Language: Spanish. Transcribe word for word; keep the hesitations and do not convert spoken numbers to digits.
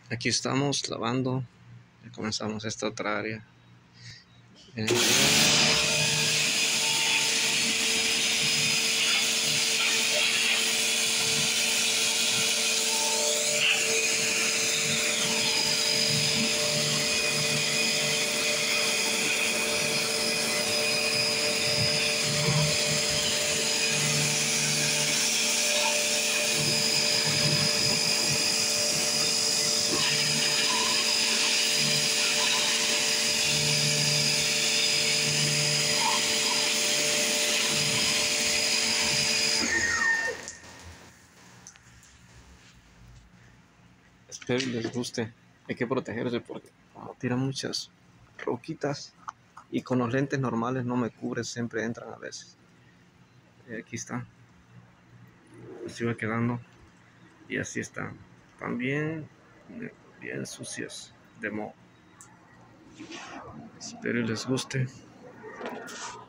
Aquí estamos lavando. Ya comenzamos esta otra área. Bien. Espero que les guste. Hay que protegerse porque como tiran muchas roquitas y con los lentes normales no me cubre, siempre entran a veces. Y aquí está. Se va quedando y así están. También bien sucias de moho. Espero les guste.